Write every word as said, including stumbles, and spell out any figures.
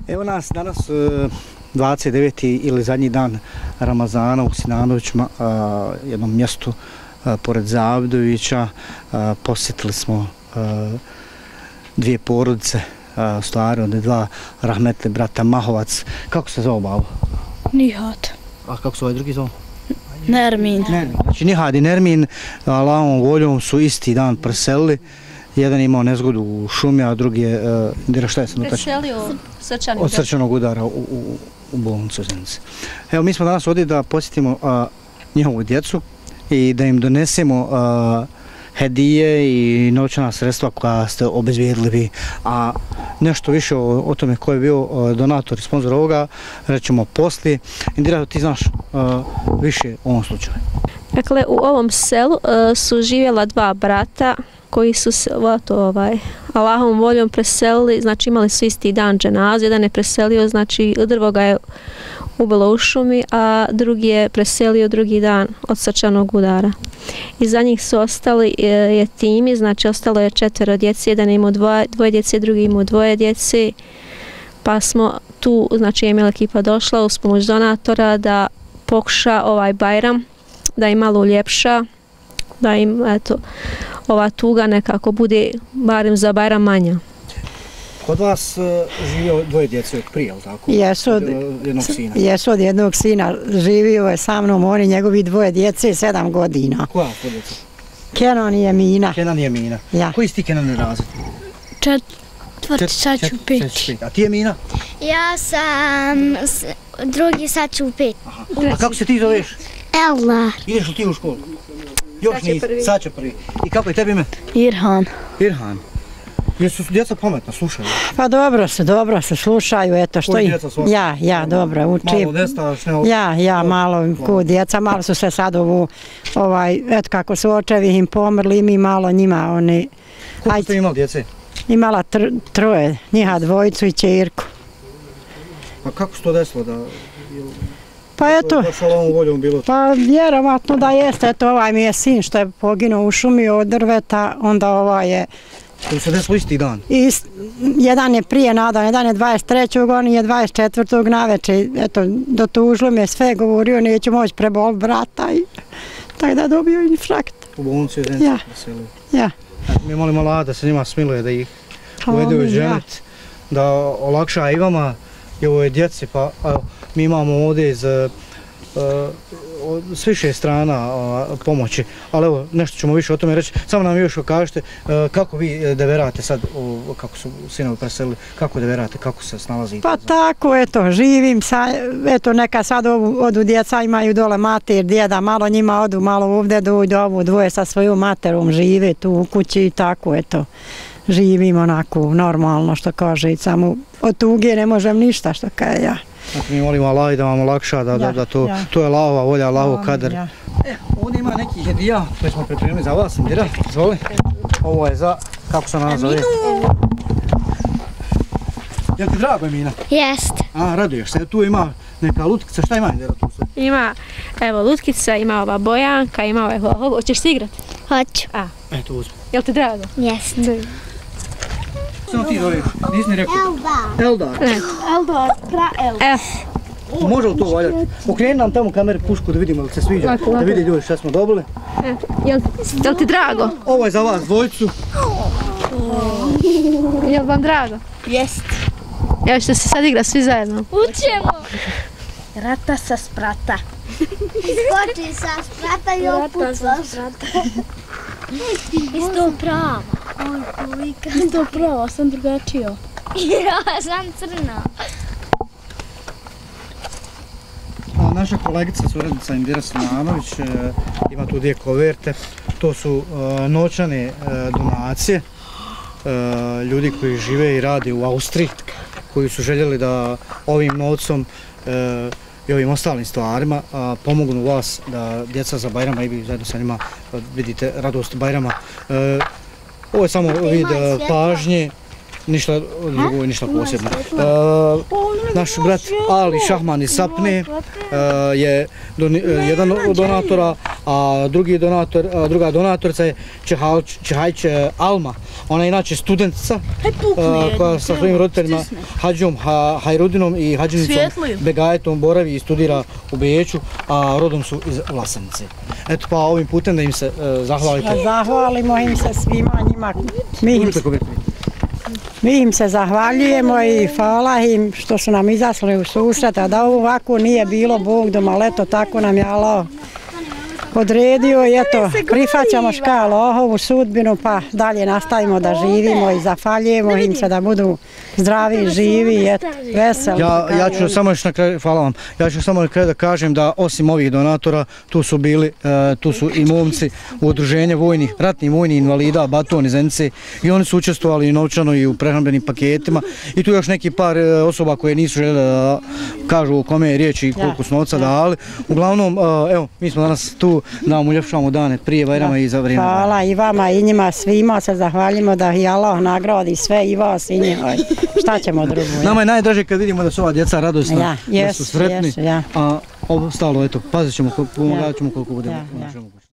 Evo nas danas dvadeset deveti ili zadnji dan Ramazana u Sinanovićima, jednom mjestu pored Zavidovića. Posjetili smo dvije porodice, stvari od dva rahmetli brata Mahovac. Kako se zove babo? Nihat. A kako se ovaj drugi zove? Nermin. Nermin. Znači Nihat i Nermin Allahovom voljom su isti dan preselili. Jedan je imao nezgodu u šumi, a drugi je, uh, šta je sam preselio srčani od srčanog udara u, u, u bolnicu Zenice. Evo, mi smo danas ovdje da posjetimo uh, njihovu djecu i da im donesemo uh, hedije i novčana sredstva koja ste obezbijedili vi. A nešto više o, o tome ko je bio uh, donator i sponsor ovoga rećemo poslije. Indira, ti znaš uh, više o ovom slučaju. Dakle, u ovom selu uh, su živjela dva brata koji su se ovaj, Allahovom voljom preselili, znači imali su isti dan dženazu, jedan je preselio, znači drvo ga je ubilo u šumi, a drugi je preselio drugi dan od srčanog udara. I za njih su ostali jetimi, znači ostalo je četvero djece, jedan je imao dvoje, dvoje djece, drugi je imao dvoje djece, pa smo tu, znači je imala ekipa došla uz pomoć donatora da pokuša ovaj Bajram, da im malo uljepša, da im, eto, ova tuga nekako bude barem za Bajram manja. Kod vas uh, živio dvoje djece od prije, ali tako? Jesu od, od jednog sina. Jesu od jednog sina. Živio je sa mnom, oni njegovi dvoje djece, sedam godina. Koja to djeca? Kenan i Emina. Kenan i Emina. Ja. Koji si ti Kenan razred? Četvrti, sad ću pet. A ti Emina? Ja sam s, drugi, sad ću pet. Aha. A kako se ti zoveš? Eldar. Ideš li ti u školu? Još nisi, sad će prvi. I kako je tebi ime? Irhan. Irhan. Jesu djeca pametna, slušaju? Pa dobro se, dobro se slušaju, eto što i... Ja, ja, dobro, učim. Malo nestaš, ne... Ja, ja, malo kod djeca, malo su se sad ovu, ovaj, eto kako su očevi im pomrli, mi malo njima, oni... Koliko ste imali djece? Imala tr, troje, njiha dvojicu i čirku. Pa kako se to desilo da... Pa eto, pa vjerovatno da jeste, eto ovaj mi je sin što je poginuo u šumi od drveta, onda ovaj je... To se desilo isti dan? Ist, jedan je prije nadan, jedan je dvadeset trećeg on je dvadeset četvrtog naveče, eto, dotužilo mi je sve, govorio neću moći preboliti brata i tako da dobio infarkt. U bolnici je Zenice ja. preselio? Ja. Mi molimo Allah da se njima smiluje, da ih uvede u ženet, da olakša i vama i ovoj djeci, pa evo, mi imamo ovdje iz uh, s više strana uh, pomoći, ali evo, nešto ćemo više o tome reći. Samo nam još kažete uh, kako vi deverate sad, uh, kako su sinovi preselili, kako deverate, kako se snalazite? Pa tako, eto, živim, sa, eto, neka sad ovu, odu djeca imaju dole mater, djeda, malo njima odu, malo ovdje dođu, ovu dvoje sa svojom materom žive tu u kući i tako, eto. Živim onako normalno što kaže, samo od tuge ne možem ništa što kaže ja. Znači mi molimo Allah da vam olakša, da, ja, da, da to, ja. to je Allahova volja, Allahov kader. Ja. E, ovdje ima nekih hedija koje smo pripremili za vas, Indira, izvoli. Ovo je za, kako se ona zove? Jel ti drago, Emina? Jest. A, raduješ se, tu ima neka lutkica, šta ima Indira tu sve? Ima, evo, lutkica, ima ova bojanka, ima ovaj hvala. Hoćeš si igrati? Hoću. A. Eto, uzmi. Jel ti drago? Jest. Samo ti zoveš, nisi mi rekao? Eldar. Eldar. Ne. Eldar, pra Eldar. Evo. Može li to valjati? Okreni nam tamo kamere pušku da vidimo li se sviđa, lako, da vidi ljudi šta smo dobili. E, jel, jel ti drago? Ovo je za vas dvojicu. Jel vam drago? Jest. Evo ćete se sad igrati svi zajedno. Učemo. Rata sa sprata. Skoči sa sprata i opucaš. Isto pravo. Isto pravo, sam drugačio. Ja sam crna. A naša kolegica, suradnica Indira Sinanović, e, ima tu dvije koverte. To su e, novčane e, donacije e, ljudi koji žive i rade u Austriji, koji su željeli da ovim novcom e, i ovim ostalim stvarima a, pomognu vas da djeca za Bajrama i vi zajedno sa njima vidite radost Bajrama. E, ovo je samo vid pažnje ništa drugo i ništa posebno. E, naš brat Ali Šahman iz Sapne e, je doni, jedan od donatora, a drugi donator, a druga donatorica je Čehajć Alma. Ona je inače studentica e, koja sa svojim roditeljima Hadžom ha, Hajrudinom i Hadžinicom Begajetom boravi i studira u Beču, a rodom su iz Vlasenice. Eto pa ovim putem da im se e, zahvalite. Zahvalimo im se svima njima. Mi im, mi im se zahvaljujemo i hvala im što su nam izašli u susret, a da ovako nije bilo Bog doma, ali eto tako nam je Allah odredio i eto prihvaćamo škalu ovu sudbinu pa dalje nastavimo da živimo i zahvaljujemo im se da budu zdravi, živi i eto, veseli. Ja, ja ću samo još na kraju, hvala vam, ja ću samo na kraju da kažem da osim ovih donatora tu su bili, uh, tu su i momci u udruženju vojnih, ratnih vojnih invalida, Baton iz Ence i oni su učestvovali i novčano i u prehrambenim paketima i tu još neki par uh, osoba koje nisu željeli da kažu o kome je riječ i koliko su novca dali. Uglavnom, uh, evo, mi smo danas tu da vam uljepšavamo dane prije Bajrama i za vrijeme. Hvala i vama i njima svima se zahvaljimo da i Allah nagradi sve i vas i njima. Šta ćemo drugo? Nama je najdraže kad vidimo da su ova djeca radosna, ja, yes, da su sretni, yes, ja. A ostalo, eto, pazit ćemo, pomogat ćemo koliko budemo. Ja, ja.